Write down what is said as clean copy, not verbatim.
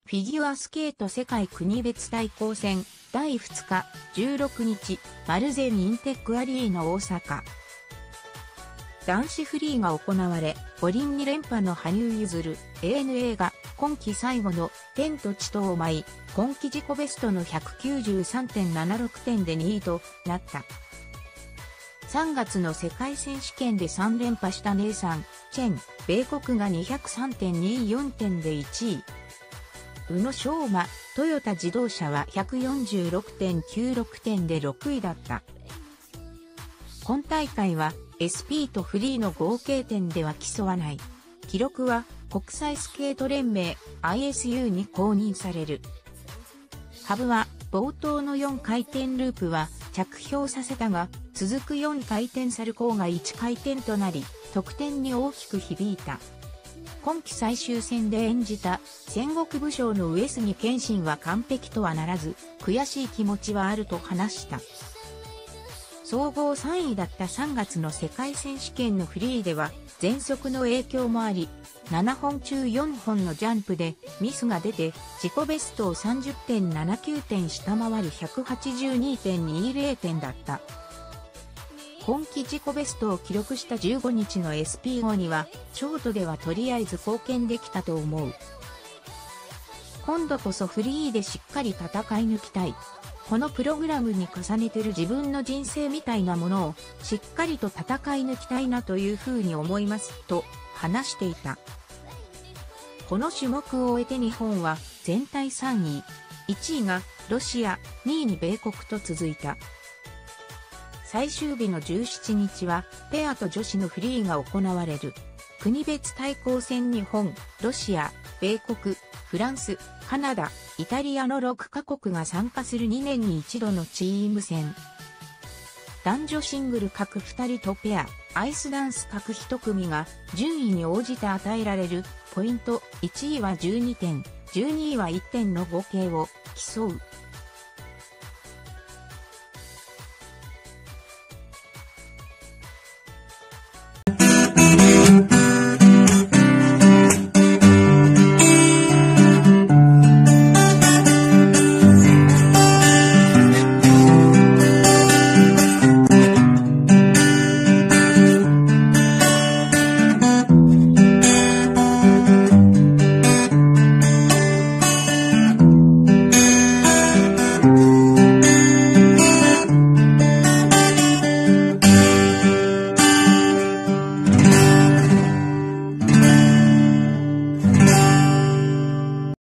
フィギュアスケート世界国別対抗戦第2日16日マルゼンインテックアリーナ大阪。男子フリーが行われ、五輪2連覇の羽生結弦 ANA が今季最後の天と地とを舞い、今季自己ベストの 193.76 点で2位となった。3月の世界選手権で3連覇したネイサン・チェン、米国が 203.24 点で1位。宇野昌磨、トヨタ自動車は 146.96 点で6位だった。今大会は SP とフリーの合計点では競わない。記録は国際スケート連盟 ISU に公認される。羽生は冒頭の4回転ループは着氷させたが、続く4回転サルコーが1回転となり、得点に大きく響いた。今季最終戦で演じた戦国武将の上杉謙信は完璧とはならず、悔しい気持ちはあると話した。総合3位だった3月の世界選手権のフリーでは、喘息の影響もあり、7本中4本のジャンプでミスが出て、自己ベストを 30.79 点下回る 182.20 点だった。今季自己ベストを記録した15日の SP5 には、ショートではとりあえず貢献できたと思う。今度こそフリーでしっかり戦い抜きたい。このプログラムに重ねてる自分の人生みたいなものをしっかりと戦い抜きたいなというふうに思いますと話していた。この種目を終えて日本は全体3位、1位がロシア、2位に米国と続いた。最終日の17日はペアと女子のフリーが行われる。国別対抗戦日本、ロシア、米国、フランス、カナダ、イタリアの6カ国が参加する2年に一度のチーム戦。男女シングル各2人とペア、アイスダンス各1組が順位に応じて与えられるポイント、1位は12点、12位は1点の合計を競う。